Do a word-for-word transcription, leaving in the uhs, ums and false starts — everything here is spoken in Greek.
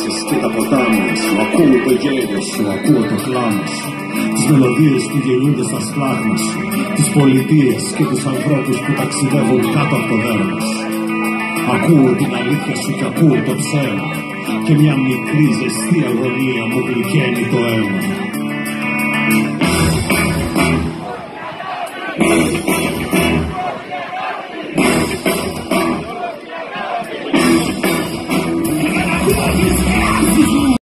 θάλασσες και τα ποτάμια σου. Ακούω το γέλιο σου, ακούω το κλάμα σου, τις μελωδίες που γεννιούνται στα σπλάχνα σου, τις πολιτείες και τους ανθρώπους που ταξιδεύουν κάτω από το δέρμα σου. Ακούω την αλήθεια σου και ακούω το ψέμα, και μια μικρή ζεστή αγωνία μου γλυκαίνει το αίμα.